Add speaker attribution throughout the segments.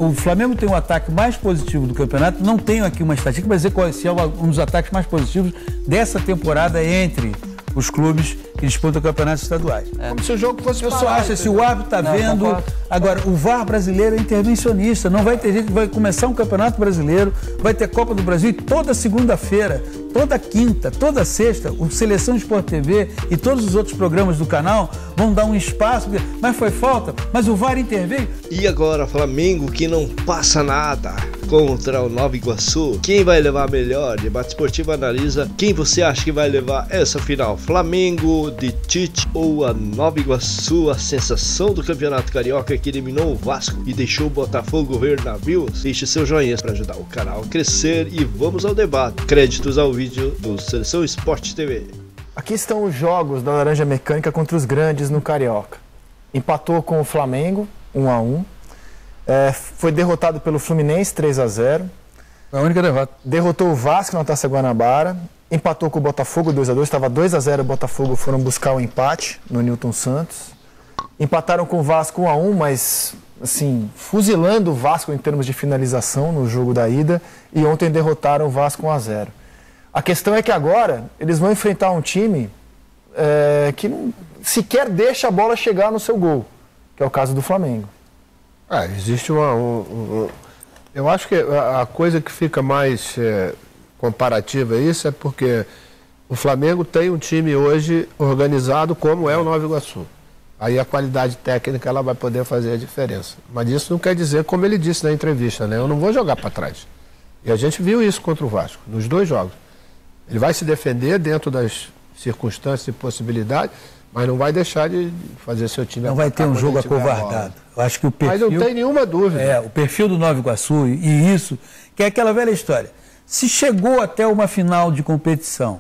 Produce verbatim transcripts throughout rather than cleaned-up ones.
Speaker 1: o Flamengo tem o ataque mais positivo do campeonato. Não tenho aqui uma estatística para dizer qual é um dos ataques mais positivos dessa temporada entre os clubes que disputam campeonatos estaduais.
Speaker 2: É. Como se o jogo fosse
Speaker 1: Eu só acho, se o árbitro está vendo... Concordo. Agora, o V A R brasileiro é intervencionista. Não vai ter gente que vai começar um campeonato brasileiro, vai ter Copa do Brasil e toda segunda-feira, toda quinta, toda sexta, o Seleção Sport T V e todos os outros programas do canal vão dar um espaço. Mas foi falta, mas o V A R interveio.
Speaker 3: E agora, Flamengo que não passa nada contra o Nova Iguaçu. Quem vai levar melhor? Debate Esportivo analisa quem você acha que vai levar essa final. Flamengo de Tite ou a Nova Iguaçu, a sensação do Campeonato Carioca que eliminou o Vasco e deixou o Botafogo ver navios? Deixe seu joinha para ajudar o canal a crescer e vamos ao debate. Créditos ao vídeo do Seleção Sport T V.
Speaker 4: Aqui estão os jogos da Laranja Mecânica contra os grandes no Carioca. Empatou com o Flamengo, um a um. É, foi derrotado pelo Fluminense, três a zero.
Speaker 1: Foi a única derrota.
Speaker 4: Derrotou o Vasco na Taça Guanabara. Empatou com o Botafogo, dois a dois. Estava dois a zero o Botafogo, foram buscar o empate no Newton Santos. Empataram com o Vasco um a um, mas, assim, fuzilando o Vasco em termos de finalização no jogo da ida. E ontem derrotaram o Vasco um a zero. A questão é que agora eles vão enfrentar um time é, que não, sequer deixa a bola chegar no seu gol, que é o caso do Flamengo.
Speaker 2: Ah, existe uma... Um, um, eu acho que a, a coisa que fica mais é, comparativa a isso é porque o Flamengo tem um time hoje organizado como é o Nova Iguaçu. Aí a qualidade técnica ela vai poder fazer a diferença. Mas isso não quer dizer, como ele disse na entrevista, né? Eu não vou jogar para trás. E a gente viu isso contra o Vasco, nos dois jogos. Ele vai se defender dentro das circunstâncias e possibilidades, mas não vai deixar de fazer seu time.
Speaker 1: Não vai ter um jogo acovardado. Eu acho que o perfil...
Speaker 2: Mas não tem nenhuma dúvida.
Speaker 1: É, o perfil do Nova Iguaçu e isso, que é aquela velha história. Se chegou até uma final de competição,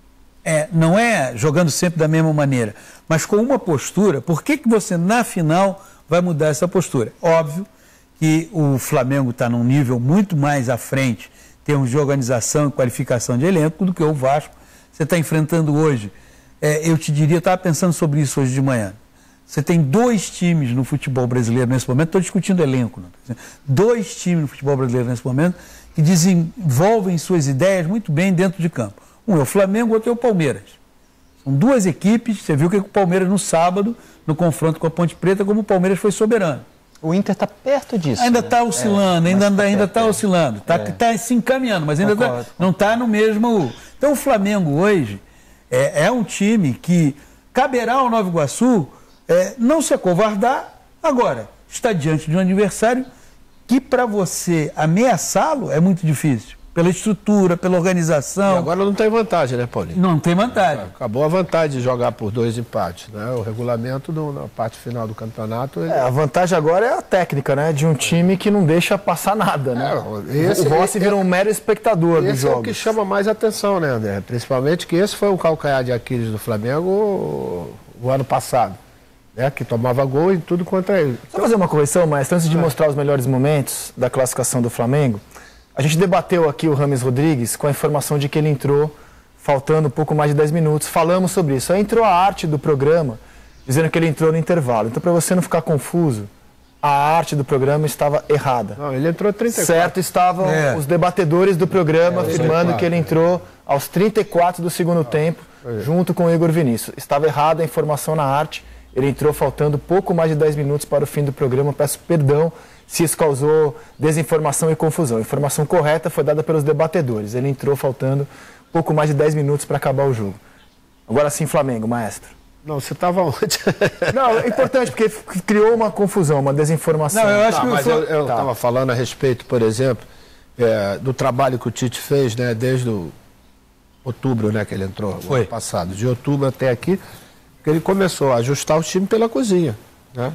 Speaker 1: é, não é jogando sempre da mesma maneira, mas com uma postura, por que que você na final vai mudar essa postura? Óbvio que o Flamengo está num nível muito mais à frente em termos de organização e qualificação de elenco do que o Vasco. Você está enfrentando hoje, é, eu te diria, eu estava pensando sobre isso hoje de manhã, você tem dois times no futebol brasileiro nesse momento, estou discutindo elenco, não, dois times no futebol brasileiro nesse momento que desenvolvem suas ideias muito bem dentro de campo. Um é o Flamengo, o outro é o Palmeiras. São duas equipes, você viu que o Palmeiras no sábado, no confronto com a Ponte Preta, como o Palmeiras foi soberano.
Speaker 5: O Inter está perto disso.
Speaker 1: Ainda está né? oscilando, é, ainda está ainda tá oscilando. Está é. tá se encaminhando, mas ainda tá, não está no mesmo... Então o Flamengo hoje é, é um time que caberá ao Nova Iguaçu é, não se acovardar. Agora, está diante de um adversário que para você ameaçá-lo é muito difícil. Pela estrutura, pela organização.
Speaker 2: E agora não tem vantagem, né, Paulinho?
Speaker 1: Não tem vantagem.
Speaker 2: Acabou a vantagem de jogar por dois empates, né? O regulamento do, na parte final do campeonato... Ele...
Speaker 4: É, a vantagem agora é a técnica, né? De um time que não deixa passar nada, né? É, esse, o Rossi vira um mero espectador dos jogos. Esse é o
Speaker 2: que chama mais atenção, né, André? Principalmente que esse foi o calcanhar de Aquiles do Flamengo o, o ano passado. Né? Que tomava gol em tudo contra ele.
Speaker 4: Só fazer uma correção, mas antes de é. mostrar os melhores momentos da classificação do Flamengo... A gente debateu aqui o Rames Rodrigues com a informação de que ele entrou faltando um pouco mais de dez minutos. Falamos sobre isso. Aí entrou a arte do programa, dizendo que ele entrou no intervalo. Então, para você não ficar confuso, a arte do programa estava errada.
Speaker 2: Não, ele entrou trinta e quatro.
Speaker 4: Certo estavam é. os debatedores do programa é, afirmando que ele entrou aos trinta e quatro do segundo tempo, é. junto com o Igor Vinícius. Estava errada a informação na arte. Ele entrou faltando pouco mais de dez minutos para o fim do programa. Peço perdão se isso causou desinformação e confusão. A informação correta foi dada pelos debatedores. Ele entrou faltando pouco mais de dez minutos para acabar o jogo. Agora sim, Flamengo, maestro.
Speaker 2: Não, você estava onde?
Speaker 4: Não, é importante porque criou uma confusão, uma desinformação.
Speaker 2: Não, eu acho tá, que mas eu estava tá. falando a respeito, por exemplo, é, do trabalho que o Tite fez, né, desde o outubro, né, que ele entrou, no ano passado, de outubro até aqui, que ele começou a ajustar o time pela cozinha, né?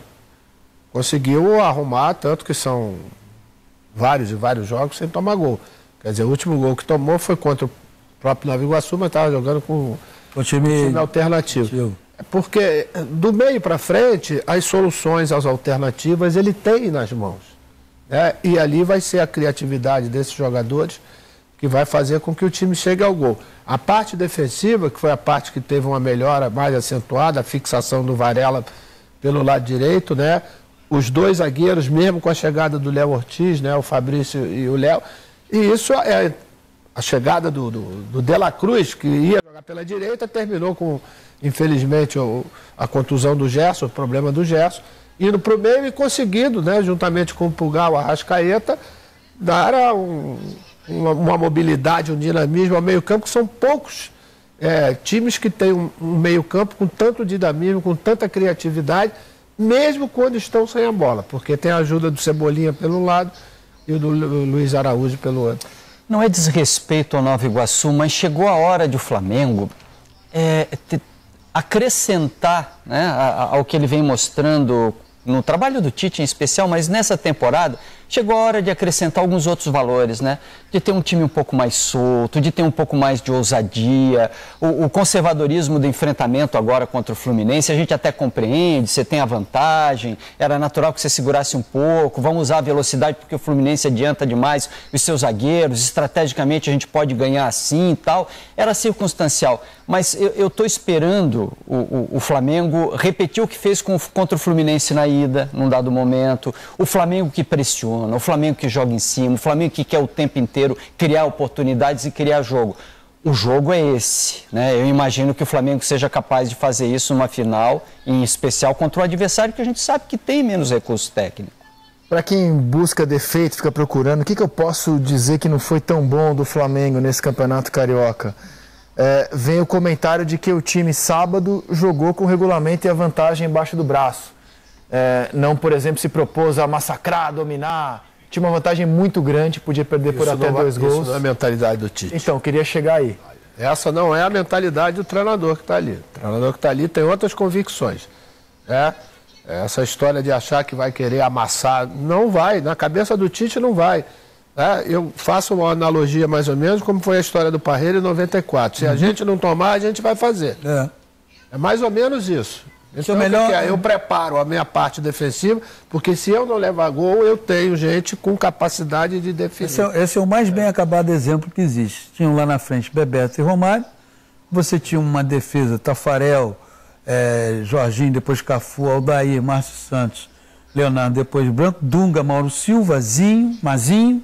Speaker 2: Conseguiu arrumar, tanto que são vários e vários jogos sem tomar gol. Quer dizer, o último gol que tomou foi contra o próprio Nova Iguaçu, mas estava jogando com o time, um time alternativo. É porque do meio para frente, as soluções, as alternativas, ele tem nas mãos. Né? E ali vai ser a criatividade desses jogadores que vai fazer com que o time chegue ao gol. A parte defensiva, que foi a parte que teve uma melhora mais acentuada, a fixação do Varela pelo lado direito, né? os dois zagueiros, mesmo com a chegada do Léo Ortiz, né, o Fabrício e o Léo. E isso é a chegada do, do, do De La Cruz, que ia jogar pela direita, terminou com, infelizmente, o, a contusão do Gerson, o problema do Gerson, indo para o meio e conseguindo, né, juntamente com o Pulgar, o Arrascaeta, dar um, uma, uma mobilidade, um dinamismo ao meio-campo, que são poucos é, times que têm um, um meio-campo com tanto dinamismo, com tanta criatividade, mesmo quando estão sem a bola, porque tem a ajuda do Cebolinha pelo lado e o do Luiz Araújo pelo outro.
Speaker 5: Não é desrespeito ao Nova Iguaçu, mas chegou a hora de o Flamengo é, te, acrescentar, né, ao que ele vem mostrando no trabalho do Tite em especial, mas nessa temporada chegou a hora de acrescentar alguns outros valores, né? De ter um time um pouco mais solto, de ter um pouco mais de ousadia, o, o conservadorismo do enfrentamento agora contra o Fluminense, a gente até compreende, você tem a vantagem, era natural que você segurasse um pouco, vamos usar a velocidade porque o Fluminense adianta demais os seus zagueiros, estrategicamente a gente pode ganhar assim e tal, era circunstancial, mas eu estou esperando o, o, o Flamengo repetir o que fez com, contra o Fluminense na ida, num dado momento, o Flamengo que pressiona, o Flamengo que joga em cima, o Flamengo que quer o tempo inteiro criar oportunidades e criar jogo. O jogo é esse, né? Eu imagino que o Flamengo seja capaz de fazer isso numa final, em especial contra o adversário que a gente sabe que tem menos recurso técnico.
Speaker 4: Para quem busca defeito, fica procurando, o que, que eu posso dizer que não foi tão bom do Flamengo nesse Campeonato Carioca? É, vem o comentário de que o time sábado jogou com o regulamento e a vantagem embaixo do braço. É, não, por exemplo, se propôs a massacrar, dominar, tinha uma vantagem muito grande, podia perder isso por até
Speaker 2: não,
Speaker 4: dois gols.
Speaker 2: Isso não é a mentalidade do Tite.
Speaker 4: Então, queria chegar aí.
Speaker 2: Essa não é a mentalidade do treinador que está ali. O treinador que está ali tem outras convicções. É, essa história de achar que vai querer amassar, não vai, na cabeça do Tite não vai. É, eu faço uma analogia mais ou menos como foi a história do Parreira em noventa e quatro. Se uhum. a gente não tomar, a gente vai fazer. É, é mais ou menos isso. Então, melhor... que é? Eu preparo a minha parte defensiva, porque se eu não levar gol, eu tenho gente com capacidade de definir.
Speaker 1: Esse é, esse é o mais bem acabado exemplo que existe. Tinham lá na frente Bebeto e Romário, você tinha uma defesa, Tafarel, é, Jorginho, depois Cafu, Aldair, Márcio Santos, Leonardo, depois Branco, Dunga, Mauro Silva, Zinho, Mazinho.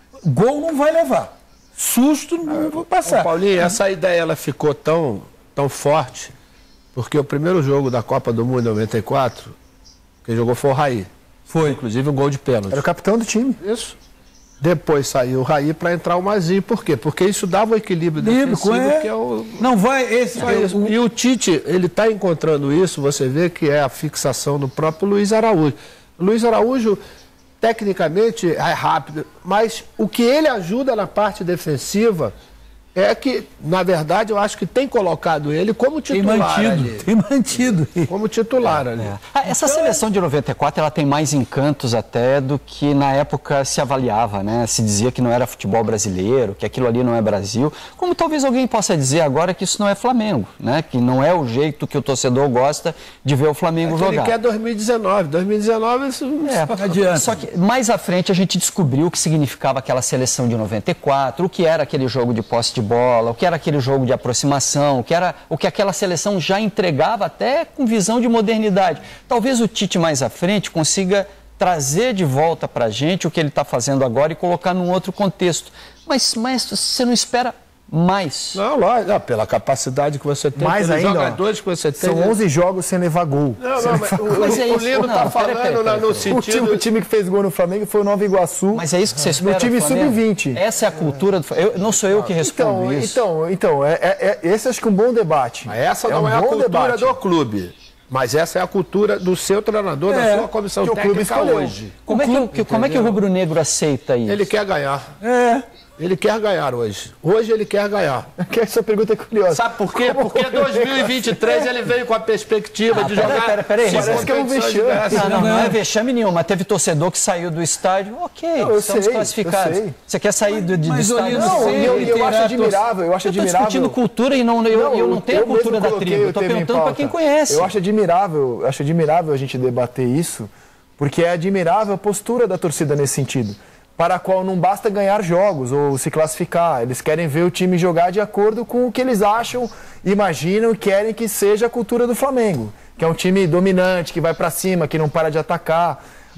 Speaker 1: Gol não vai levar. Susto não vou passar.
Speaker 2: Ô, Paulinho, essa ideia ela ficou tão, tão forte... Porque o primeiro jogo da Copa do Mundo em noventa e quatro, quem jogou foi o Raí.
Speaker 1: Foi.
Speaker 2: Inclusive um gol de pênalti.
Speaker 4: Era o capitão do time.
Speaker 2: Isso. Depois saiu o Raí para entrar o Mazinho. Por quê? Porque isso dava o equilíbrio defensivo.
Speaker 1: É...
Speaker 2: Que é o...
Speaker 1: Não vai... esse
Speaker 2: é isso. E o Tite, ele está encontrando isso, você vê que é a fixação do próprio Luiz Araújo. O Luiz Araújo, tecnicamente, é rápido, mas o que ele ajuda na parte defensiva... É que, na verdade, eu acho que tem colocado ele como titular.
Speaker 1: Tem mantido,
Speaker 2: ali.
Speaker 1: tem mantido.
Speaker 2: Como titular
Speaker 5: é,
Speaker 2: ali.
Speaker 5: É. Essa então, seleção de noventa e quatro, ela tem mais encantos até do que na época se avaliava, né? Se dizia que não era futebol brasileiro, que aquilo ali não é Brasil. Como talvez alguém possa dizer agora que isso não é Flamengo, né? Que não é o jeito que o torcedor gosta de ver o Flamengo é jogar.
Speaker 2: Ele quer dois mil e dezenove. dois mil e dezenove isso
Speaker 5: é, não adianta. Só que mais à frente a gente descobriu o que significava aquela seleção de noventa e quatro, o que era aquele jogo de posse de bola, o que era aquele jogo de aproximação, o que era o que aquela seleção já entregava até com visão de modernidade. Talvez o Tite mais à frente consiga trazer de volta para a gente o que ele está fazendo agora e colocar num outro contexto. Mas, mas você não espera mais?
Speaker 2: Não, lógico, pela capacidade que você tem,
Speaker 4: mais
Speaker 2: pelos
Speaker 4: ainda,
Speaker 2: jogadores
Speaker 4: ó,
Speaker 2: que você tem.
Speaker 4: São onze jogos sem levar gol.
Speaker 2: Não, não, mas, o, mas é o Lino está falando pera, pera, pera, no sentido...
Speaker 4: O time, o time que fez gol no Flamengo foi o Nova Iguaçu.
Speaker 5: Mas é isso que você espera
Speaker 4: no time sub vinte.
Speaker 5: Essa é a cultura do Flamengo. Não sou eu que respondo
Speaker 4: então,
Speaker 5: isso.
Speaker 4: Então, então é, é, é, esse acho que é um bom debate.
Speaker 2: Mas essa
Speaker 4: é
Speaker 2: não
Speaker 4: um
Speaker 2: é a cultura
Speaker 4: debate.
Speaker 2: do clube. Mas essa é a cultura do seu treinador, é, da sua comissão técnica hoje.
Speaker 5: Como,
Speaker 2: clube,
Speaker 5: é que, como é que o rubro-negro aceita isso?
Speaker 2: Ele quer ganhar.
Speaker 4: É.
Speaker 2: Ele quer ganhar hoje. Hoje ele quer ganhar.
Speaker 4: Essa pergunta é curiosa.
Speaker 2: Sabe por quê? Porque em dois mil e vinte e três ele veio com a perspectiva ah, de
Speaker 5: pera,
Speaker 2: jogar...
Speaker 5: Pera, pera, pera,
Speaker 4: Parece que é um vexame.
Speaker 5: Não, não, não é vexame nenhum, mas teve torcedor que saiu do estádio. Ok,
Speaker 4: não,
Speaker 5: estamos
Speaker 4: sei,
Speaker 5: classificados. Você quer sair do, de, do estádio?
Speaker 4: Não, não eu, eu acho admirável. Eu acho
Speaker 5: eu
Speaker 4: admirável.
Speaker 5: discutindo cultura e não, eu, não, eu não tenho eu a cultura da tribo. Eu estou perguntando para quem conhece.
Speaker 4: Eu acho admirável, acho admirável a gente debater isso, porque é admirável a postura da torcida nesse sentido. Para a qual não basta ganhar jogos ou se classificar. Eles querem ver o time jogar de acordo com o que eles acham, imaginam e querem que seja a cultura do Flamengo. Que é um time dominante, que vai para cima, que não para de atacar.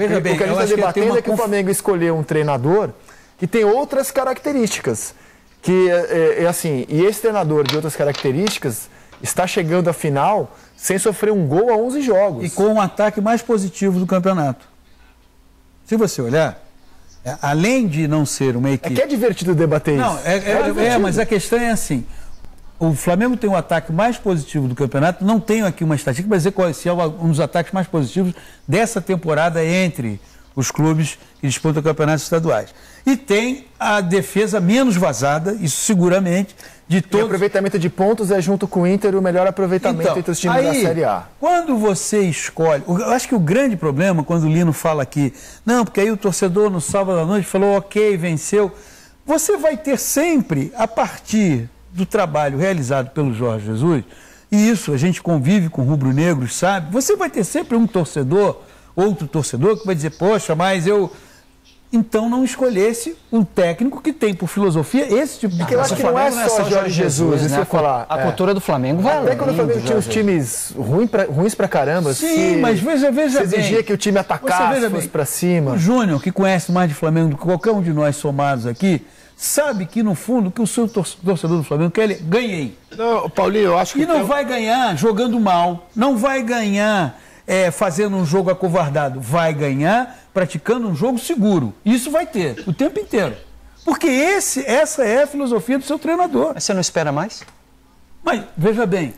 Speaker 1: Veja bem,
Speaker 4: o que a gente está debatendo é que o Flamengo escolheu um treinador que tem outras características. Que é, é assim, e esse treinador de outras características está chegando à final sem sofrer um gol a onze jogos.
Speaker 1: E com um ataque mais positivo do campeonato. Se você olhar, é, além de não ser uma equipe...
Speaker 4: É que é divertido debater
Speaker 1: não,
Speaker 4: isso.
Speaker 1: É, é, é, é, mas a questão é assim, o Flamengo tem o ataque mais positivo do campeonato, não tenho aqui uma estatística para dizer qual é um dos ataques mais positivos dessa temporada entre os clubes que disputam campeonatos estaduais. E tem a defesa menos vazada, isso seguramente, de todos...
Speaker 4: E aproveitamento de pontos é, junto com o Inter, o melhor aproveitamento então, entre os times aí, da Série A.
Speaker 1: Quando você escolhe... Eu acho que o grande problema, quando o Lino fala aqui, não, porque aí o torcedor no sábado à noite falou, ok, venceu. Você vai ter sempre, a partir do trabalho realizado pelo Jorge Jesus, e isso a gente convive com rubro-negros, sabe? Você vai ter sempre um torcedor... outro torcedor que vai dizer, poxa, mas eu... Então não escolhesse um técnico que tem por filosofia esse tipo de...
Speaker 4: É que eu acho que não é só Jorge Jesus, isso eu falar.
Speaker 5: A cultura do Flamengo vai
Speaker 4: Até quando o Flamengo tinha os times ruim pra, ruins pra caramba.
Speaker 1: Sim,
Speaker 4: se,
Speaker 1: mas veja, veja
Speaker 4: se exigia
Speaker 1: bem.
Speaker 4: que o time atacasse, fosse pra cima.
Speaker 1: O Júnior, que conhece mais de Flamengo do que qualquer um de nós somados aqui, sabe que no fundo que o seu torcedor do Flamengo quer ele... Ganhei.
Speaker 2: Não, Paulinho, eu acho que...
Speaker 1: E não
Speaker 2: tem...
Speaker 1: vai ganhar jogando mal, não vai ganhar... É, fazendo um jogo acovardado, vai ganhar praticando um jogo seguro. Isso vai ter, o tempo inteiro. Porque esse, essa é a filosofia do seu treinador.
Speaker 5: Mas você não espera mais?
Speaker 1: Mas, veja bem,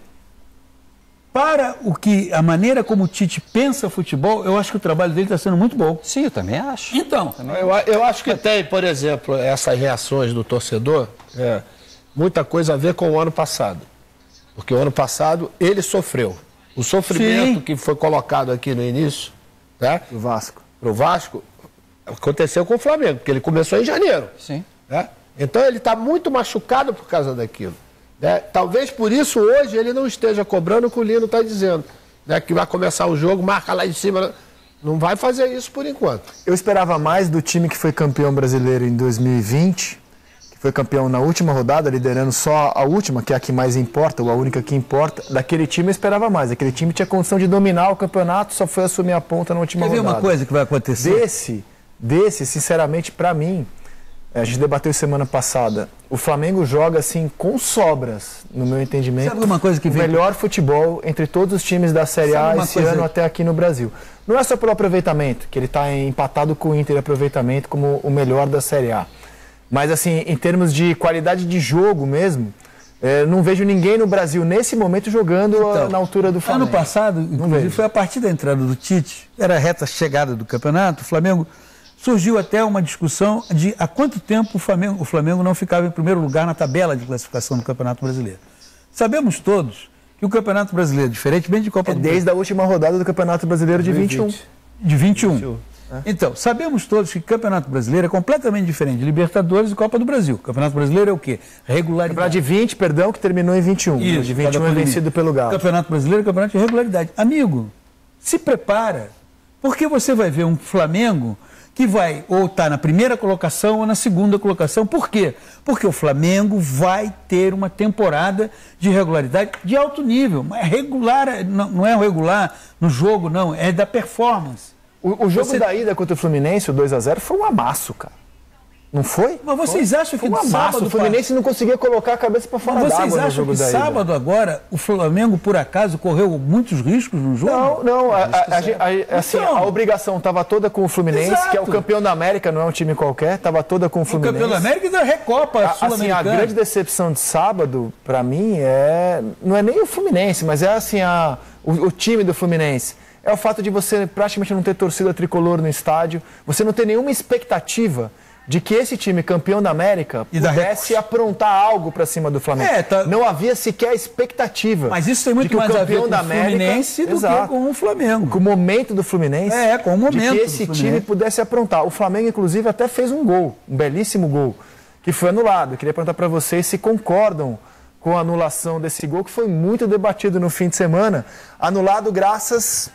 Speaker 1: para o que, a maneira como o Tite pensa futebol, eu acho que o trabalho dele está sendo muito bom.
Speaker 5: Sim, eu também acho.
Speaker 1: Então,
Speaker 5: também
Speaker 2: eu, eu acho que tem, por exemplo, essas reações do torcedor, é, muita coisa a ver com o ano passado. Porque o ano passado ele sofreu. O sofrimento Sim. que foi colocado aqui no início, né?
Speaker 4: O Vasco.
Speaker 2: Pro Vasco, aconteceu com o Flamengo, porque ele começou em janeiro.
Speaker 5: Sim.
Speaker 2: Né? Então ele está muito machucado por causa daquilo. Né? Talvez por isso hoje ele não esteja cobrando o que o Lino está dizendo. Né? Que vai começar o jogo, marca lá em cima. Não vai fazer isso por enquanto.
Speaker 4: Eu esperava mais do time que foi campeão brasileiro em dois mil e vinte, que foi campeão na última rodada, liderando só a última, que é a que mais importa, ou a única que importa. Daquele time eu esperava mais. Aquele time tinha condição de dominar o campeonato, só foi assumir a ponta na última
Speaker 1: rodada.
Speaker 4: rodada.
Speaker 1: Quer ver uma coisa que vai acontecer?
Speaker 4: Desse, desse sinceramente, para mim, a gente debateu semana passada, o Flamengo joga assim com sobras, no meu entendimento.
Speaker 1: Sabe uma coisa que
Speaker 4: o
Speaker 1: vem...
Speaker 4: melhor futebol entre todos os times da Série
Speaker 1: Sabe
Speaker 4: A esse
Speaker 1: coisa...
Speaker 4: ano até aqui no Brasil. Não é só pelo aproveitamento, que ele está empatado com o Inter em aproveitamento como o melhor da Série A. Mas, assim, em termos de qualidade de jogo mesmo, é, não vejo ninguém no Brasil, nesse momento, jogando então, na altura do Flamengo.
Speaker 1: Ano passado, inclusive, foi a partir da entrada do Tite, era a reta chegada do campeonato, o Flamengo surgiu até uma discussão de há quanto tempo o Flamengo, o Flamengo não ficava em primeiro lugar na tabela de classificação do Campeonato Brasileiro. Sabemos todos que o Campeonato Brasileiro, diferentemente de Copa
Speaker 4: é
Speaker 1: do
Speaker 4: desde a última rodada do Campeonato Brasileiro de vinte e um.
Speaker 1: De vinte e um.
Speaker 4: vinte e um.
Speaker 1: Então, sabemos todos que o Campeonato Brasileiro é completamente diferente de Libertadores e Copa do Brasil. O Campeonato Brasileiro é o quê? Regularidade.
Speaker 4: Campeonato de vinte, perdão, que terminou em vinte e um.
Speaker 1: Isso,
Speaker 4: de vinte e um é vencido pelo Galo.
Speaker 1: Campeonato Brasileiro é campeonato de regularidade. Amigo, se prepara, porque você vai ver um Flamengo que vai ou estar tá na primeira colocação ou na segunda colocação. Por quê? Porque o Flamengo vai ter uma temporada de regularidade de alto nível. É regular, não, não é regular no jogo, não, é da performance.
Speaker 4: O, o jogo Você... da ida contra o Fluminense, o dois a zero, foi um amasso, cara. Não foi?
Speaker 1: Mas vocês
Speaker 4: foi?
Speaker 1: acham que
Speaker 4: foi um amasso? O Fluminense não conseguia colocar a cabeça para fora d'água no jogo da ida. Vocês acham que
Speaker 1: sábado agora o Flamengo, por acaso, correu muitos riscos no jogo?
Speaker 4: Não, não. A, a, a, a, assim, então, a obrigação estava toda com o Fluminense, exato. Que é o campeão da América, não é um time qualquer, estava toda com o Fluminense.
Speaker 1: O campeão da América e da Recopa Sul-Americana.
Speaker 4: Assim, a grande decepção de sábado, para mim, é não é nem o Fluminense, mas é assim, a, o, o time do Fluminense. É o fato de você praticamente não ter torcida tricolor no estádio, você não ter nenhuma expectativa de que esse time campeão da América
Speaker 1: e
Speaker 4: pudesse da... aprontar algo para cima do Flamengo.
Speaker 1: É, tá...
Speaker 4: Não havia sequer expectativa.
Speaker 1: Mas isso tem muito mais a ver com o Fluminense do
Speaker 4: exato,
Speaker 1: que com o Flamengo.
Speaker 4: Com o momento do Fluminense.
Speaker 1: É, com o momento
Speaker 4: de que esse time pudesse aprontar. O Flamengo, inclusive, até fez um gol, um belíssimo gol, que foi anulado. Eu queria perguntar para vocês se concordam com a anulação desse gol, que foi muito debatido no fim de semana. Anulado graças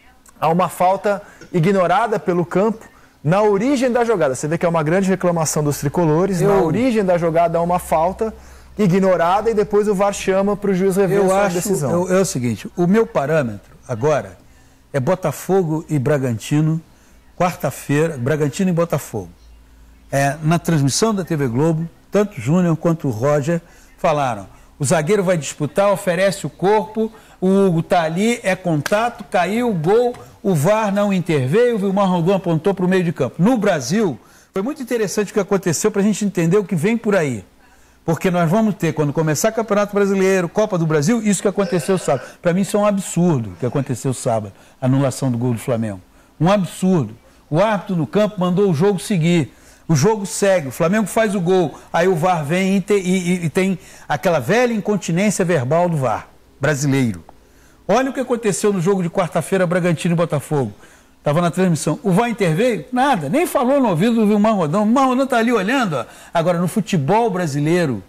Speaker 4: a uma falta ignorada pelo campo na origem da jogada. Você vê que é uma grande reclamação dos tricolores. Eu... Na origem da jogada há uma falta ignorada e depois o V A R chama para o juiz rever a decisão.
Speaker 1: Eu, é o seguinte, o meu parâmetro agora é Botafogo e Bragantino quarta-feira, Bragantino e Botafogo. É, na transmissão da T V Globo, tanto o Júnior quanto o Roger falaram, o zagueiro vai disputar, oferece o corpo, o Hugo tá ali, é contato, caiu, gol, o V A R não interveio, o Vilmar Rondon apontou para o meio de campo. No Brasil, foi muito interessante o que aconteceu para a gente entender o que vem por aí. Porque nós vamos ter, quando começar Campeonato Brasileiro, Copa do Brasil, isso que aconteceu sábado. Para mim isso é um absurdo que aconteceu sábado, a anulação do gol do Flamengo. Um absurdo. O árbitro no campo mandou o jogo seguir. O jogo segue, o Flamengo faz o gol, aí o V A R vem e, te, e, e tem aquela velha incontinência verbal do V A R brasileiro. Olha o que aconteceu no jogo de quarta-feira, Bragantino e Botafogo. Estava na transmissão. O V A R interveio? Nada, nem falou no ouvido do Vilmar Rondon. O Vilmar Rondon está ali olhando. Ó. Agora, no futebol brasileiro,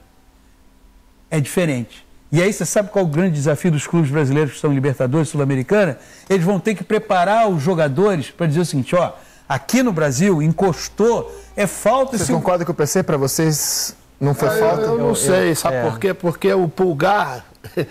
Speaker 1: é diferente. E aí você sabe qual é o grande desafio dos clubes brasileiros que estão em Libertadores, Sul-Americana? Eles vão ter que preparar os jogadores para dizer o seguinte, ó, aqui no Brasil, encostou, é falta...
Speaker 4: Vocês concordam com o P C? Para vocês não foi
Speaker 2: ah,
Speaker 4: falta?
Speaker 2: Eu, eu não eu, sei, eu, sabe
Speaker 4: é.
Speaker 2: por quê? Porque o Pulgar,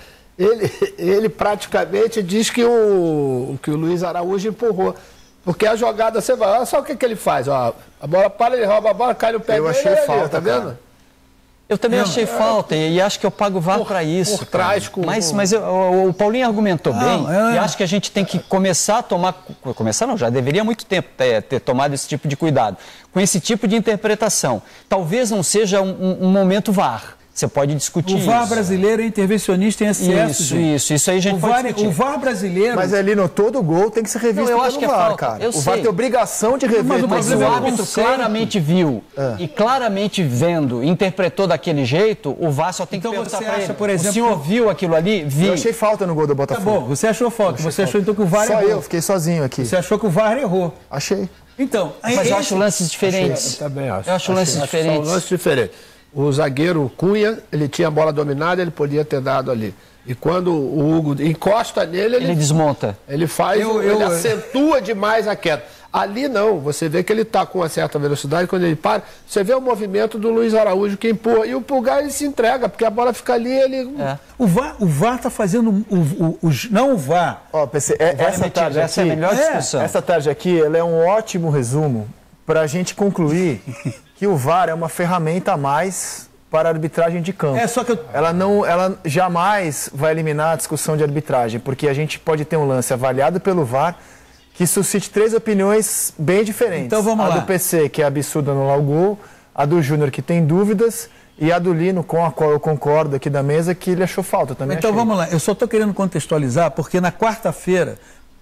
Speaker 2: ele, ele praticamente diz que o, que o Luiz Araújo empurrou. Porque a jogada, você vai, olha só o que, que ele faz, ó, a bola para, ele rouba a bola, cai no pé
Speaker 4: dele. Eu achei
Speaker 2: ele,
Speaker 4: falta,
Speaker 2: tá vendo?
Speaker 4: Cara.
Speaker 5: Eu também
Speaker 1: não,
Speaker 5: achei é, falta e acho que eu pago V A R para isso.
Speaker 2: Por trás com...
Speaker 5: Mas, mas eu, o, o Paulinho argumentou não, bem é... e acho que a gente tem que começar a tomar... Começar não, já deveria há muito tempo ter, ter tomado esse tipo de cuidado. Com esse tipo de interpretação. Talvez não seja um, um momento V A R. Você pode discutir isso.
Speaker 1: O V A R brasileiro é intervencionista em excesso.
Speaker 5: Isso, gente. isso. Isso aí a gente
Speaker 1: o
Speaker 5: pode
Speaker 1: V A R,
Speaker 5: discutir.
Speaker 1: O V A R brasileiro...
Speaker 4: Mas ali no todo gol tem que ser revisto
Speaker 5: não, eu
Speaker 4: pelo
Speaker 5: acho que é
Speaker 4: V A R,
Speaker 5: falta.
Speaker 4: cara.
Speaker 5: Eu
Speaker 4: o V A R
Speaker 5: sei.
Speaker 4: tem obrigação de rever.
Speaker 5: Mas, mas o árbitro
Speaker 1: conceito.
Speaker 5: claramente viu é. e claramente vendo, interpretou daquele jeito, o V A R só tem
Speaker 1: então
Speaker 5: que perguntar
Speaker 1: você
Speaker 5: para
Speaker 1: acha,
Speaker 5: ele.
Speaker 1: por exemplo...
Speaker 5: O senhor viu aquilo ali? Vi.
Speaker 4: Eu achei falta no gol do Botafogo.
Speaker 1: Tá bom, você achou falta. Você achou então que o V A R
Speaker 4: Só
Speaker 1: errou.
Speaker 4: eu, fiquei sozinho aqui.
Speaker 1: Você achou que o V A R errou.
Speaker 4: Achei.
Speaker 1: Então...
Speaker 5: Mas
Speaker 1: esse...
Speaker 5: eu acho lances diferentes.
Speaker 2: Achei, eu também acho.
Speaker 5: Eu acho lances
Speaker 2: Achei,
Speaker 5: diferentes.
Speaker 2: São lances diferentes. O zagueiro Cunha, ele tinha a bola dominada, ele podia ter dado ali. E quando o Hugo encosta nele, ele,
Speaker 5: ele desmonta.
Speaker 2: Ele faz,
Speaker 1: eu,
Speaker 2: ele
Speaker 1: eu,
Speaker 2: acentua demais a queda. Ali não, você vê que ele está com uma certa velocidade, quando ele para, você vê o movimento do Luiz Araújo que empurra. E o Pulgar ele se entrega, porque a bola fica ali, ele...
Speaker 1: É. O V A R, o V A R está fazendo, o, o, o, não o V A R.
Speaker 4: Ó, P C, é, essa tarde
Speaker 5: essa
Speaker 4: aqui,
Speaker 5: é a melhor discussão.
Speaker 4: É, essa tarde aqui, ela é um ótimo resumo para a gente concluir que o V A R é uma ferramenta a mais para a arbitragem de campo.
Speaker 1: É, só que eu...
Speaker 4: ela, não, ela jamais vai eliminar a discussão de arbitragem, porque a gente pode ter um lance avaliado pelo V A R que suscite três opiniões bem diferentes.
Speaker 1: Então vamos
Speaker 4: a
Speaker 1: lá.
Speaker 4: do P C, que é absurdo anular o gol, a do Júnior, que tem dúvidas, e a do Lino, com a qual eu concordo aqui da mesa, que ele achou falta também.
Speaker 1: Então
Speaker 4: achei.
Speaker 1: vamos lá, eu só estou querendo contextualizar, porque na quarta-feira,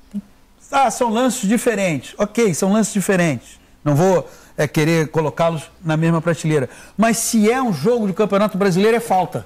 Speaker 1: ah, são lances diferentes. Ok, são lances diferentes. Não vou... é querer colocá-los na mesma prateleira. Mas se é um jogo de Campeonato Brasileiro, é falta.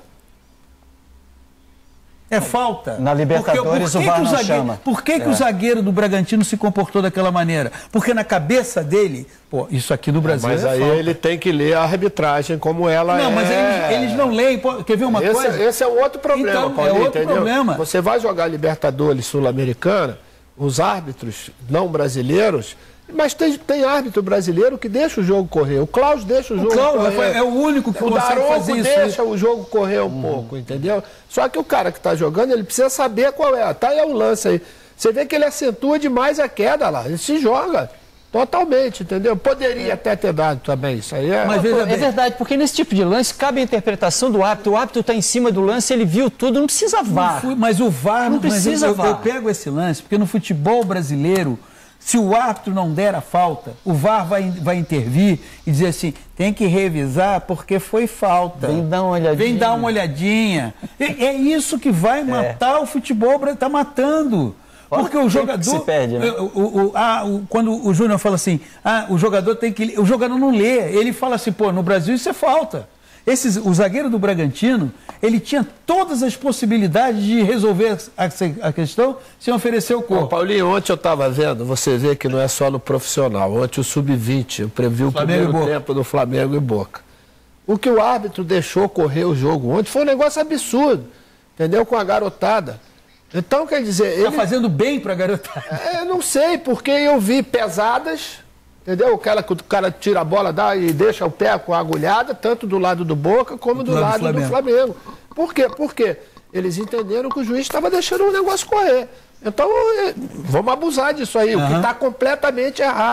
Speaker 1: É falta.
Speaker 5: Na Libertadores
Speaker 1: porque,
Speaker 5: o V A R não
Speaker 1: zagueiro,
Speaker 5: chama.
Speaker 1: Por que, que
Speaker 5: é.
Speaker 1: o zagueiro do Bragantino se comportou daquela maneira? Porque na cabeça dele, pô, isso aqui no Brasil
Speaker 2: Mas
Speaker 1: é
Speaker 2: aí
Speaker 1: falta.
Speaker 2: ele tem que ler a arbitragem como ela
Speaker 1: não,
Speaker 2: é.
Speaker 1: Não, mas eles, eles não leem. Pô, quer ver uma
Speaker 2: esse,
Speaker 1: coisa?
Speaker 2: Esse é outro problema,
Speaker 1: então,
Speaker 2: Paulinho,
Speaker 1: é outro
Speaker 2: entendeu?
Speaker 1: problema.
Speaker 2: Você vai jogar Libertadores Sul-Americana, os árbitros não brasileiros... Mas tem, tem árbitro brasileiro que deixa o jogo correr. O Klaus deixa o, o jogo
Speaker 1: Klaus
Speaker 2: correr.
Speaker 1: É o único que
Speaker 2: o
Speaker 1: consegue
Speaker 2: Daronco
Speaker 1: fazer isso.
Speaker 2: deixa o jogo correr um hum. pouco, entendeu? Só que o cara que está jogando, ele precisa saber qual é. Tá aí o lance aí. Você vê que ele acentua demais a queda lá. Ele se joga totalmente, entendeu? Poderia até ter dado também. Isso aí é...
Speaker 5: Mas, é verdade, porque nesse tipo de lance cabe a interpretação do árbitro. O árbitro está em cima do lance, ele viu tudo, não precisa V A R.
Speaker 1: Fui, mas o V A R...
Speaker 5: Não precisa
Speaker 1: eu,
Speaker 5: V A R.
Speaker 1: Eu pego esse lance, porque no futebol brasileiro... Se o árbitro não der a falta, o V A R vai, vai intervir e dizer assim, tem que revisar porque foi falta.
Speaker 5: Vem dar uma olhadinha.
Speaker 1: Vem dar uma olhadinha. É, é isso que vai matar é. o futebol, está matando. Porque o jogador...
Speaker 5: Se perde, né?
Speaker 1: o, o, o, ah, o, quando o Júnior fala assim, ah, o jogador tem que... O jogador não lê. Ele fala assim, pô, no Brasil isso é falta. Esses, o zagueiro do Bragantino, ele tinha todas as possibilidades de resolver a, a questão sem oferecer o corpo.
Speaker 2: Ô, Paulinho, ontem eu estava vendo, você vê que não é só no profissional. Ontem o sub vinte, eu previ o
Speaker 1: Flamengo
Speaker 2: primeiro tempo do Flamengo e Boca. O que o árbitro deixou correr o jogo ontem foi um negócio absurdo, entendeu? Com a garotada. Então, quer dizer...
Speaker 1: Está ele... fazendo bem para a garotada.
Speaker 2: É, não sei, porque eu vi pesadas... Entendeu? O cara, o cara tira a bola dá, e deixa o pé com a agulhada, tanto do lado do Boca como do, do lado, lado do, Flamengo. do Flamengo. Por quê? Porque eles entenderam que o juiz estava deixando o negócio correr. Então, vamos abusar disso aí, uhum. o que está completamente errado.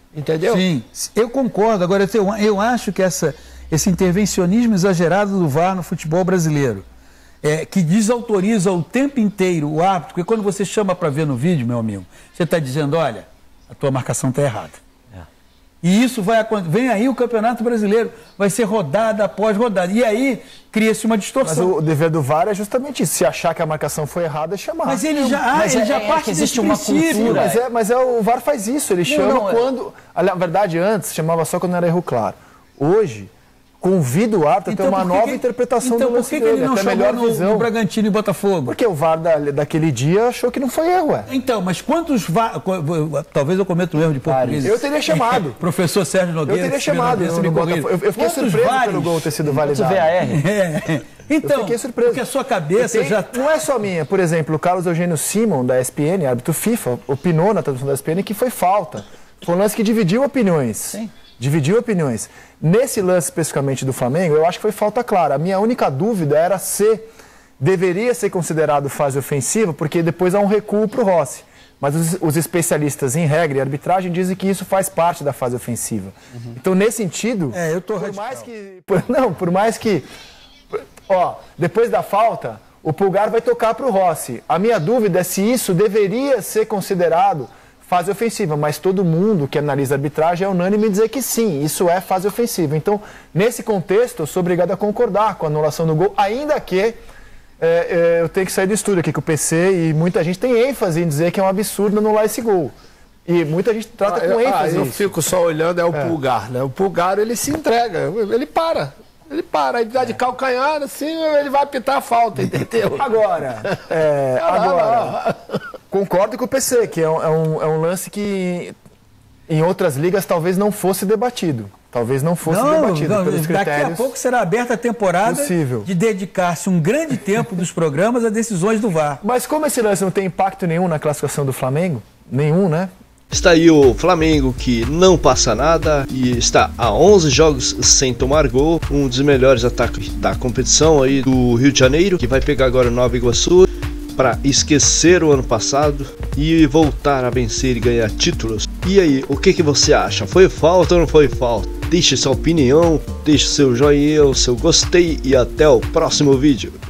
Speaker 2: Entendeu?
Speaker 1: Sim, eu concordo. Agora, eu, eu acho que essa, esse intervencionismo exagerado do V A R no futebol brasileiro, é, que desautoriza o tempo inteiro o árbitro, porque quando você chama para ver no vídeo, meu amigo, você está dizendo, olha, a tua marcação está errada. É. E isso vai acontecer. Vem aí o Campeonato Brasileiro, vai ser rodada após rodada. E aí cria-se uma distorção.
Speaker 4: Mas o dever do V A R é justamente isso. Se achar que a marcação foi errada, é chamar.
Speaker 1: Mas ele já, ah,
Speaker 5: mas
Speaker 1: ele
Speaker 5: é,
Speaker 1: já
Speaker 5: é,
Speaker 1: parte
Speaker 5: é existe uma
Speaker 1: princípio.
Speaker 5: cultura.
Speaker 4: Mas, é, mas é, o V A R faz isso. Ele chama
Speaker 5: não,
Speaker 4: quando... É... Na verdade, antes chamava só quando era erro claro. Hoje, convida o árbitro então, a ter uma nova que, interpretação
Speaker 1: então,
Speaker 4: do lance
Speaker 1: dele. Então por que ele não
Speaker 4: até
Speaker 1: chamou
Speaker 4: melhor
Speaker 1: no,
Speaker 4: visão.
Speaker 1: no Bragantino e Botafogo?
Speaker 4: Porque o V A R da, daquele dia achou que não foi erro, ué.
Speaker 1: Então, mas quantos V A R... Talvez eu cometa um erro de português.
Speaker 4: Eu teria chamado.
Speaker 1: Professor Sérgio Nogueira.
Speaker 4: Eu teria chamado. No, no Botafogo. Eu, eu fiquei
Speaker 1: quantos
Speaker 4: surpreso
Speaker 1: vários?
Speaker 4: pelo gol ter sido validado.
Speaker 5: V A R.
Speaker 1: É. Então,
Speaker 4: eu fiquei surpreso.
Speaker 1: porque a sua cabeça
Speaker 4: tem,
Speaker 1: já...
Speaker 4: Não é só minha. Por exemplo, o Carlos Eugênio Simon, da E S P N, árbitro FIFA, opinou na tradução da E S P N que foi falta. Foi um lance que dividiu opiniões.
Speaker 5: Sim.
Speaker 4: Dividiu opiniões. Nesse lance especificamente do Flamengo, eu acho que foi falta clara. A minha única dúvida era se deveria ser considerado fase ofensiva, porque depois há um recuo para o Rossi. Mas os, os especialistas em regra e arbitragem dizem que isso faz parte da fase ofensiva. Uhum. Então, nesse sentido,
Speaker 1: é, eu tô
Speaker 4: por mais que... Por, não, por mais que... Ó, depois da falta, o Pulgar vai tocar para o Rossi. A minha dúvida é se isso deveria ser considerado fase ofensiva, mas todo mundo que analisa a arbitragem é unânime em dizer que sim, isso é fase ofensiva. Então, nesse contexto, eu sou obrigado a concordar com a anulação do gol, ainda que é, é, eu tenho que sair do estúdio aqui com o P C e muita gente tem ênfase em dizer que é um absurdo anular esse gol. E muita gente trata
Speaker 2: ah,
Speaker 4: com ênfase.
Speaker 2: Ah, eu
Speaker 4: isso.
Speaker 2: fico só olhando, é o é. Pulgar, né? O Pulgar, ele se entrega, ele para. Ele para, ele dá de calcanhar, assim, ele vai apitar a falta, entendeu?
Speaker 4: Agora, é, agora concordo com o P C, que é um, é, um, é um lance que em outras ligas talvez não fosse debatido. Talvez não fosse
Speaker 1: não,
Speaker 4: debatido
Speaker 1: não,
Speaker 4: pelos critérios.
Speaker 1: Daqui a pouco será aberta a temporada
Speaker 4: possível.
Speaker 1: de dedicar-se um grande tempo dos programas a decisões do V A R.
Speaker 4: Mas como esse lance não tem impacto nenhum na classificação do Flamengo, nenhum, né?
Speaker 3: Está aí o Flamengo, que não passa nada e está a onze jogos sem tomar gol, um dos melhores ataques da competição aí do Rio de Janeiro, que vai pegar agora o Nova Iguaçu para esquecer o ano passado e voltar a vencer e ganhar títulos. E aí, o que, que você acha? Foi falta ou não foi falta? Deixe sua opinião, deixe seu joinha, o seu gostei e até o próximo vídeo.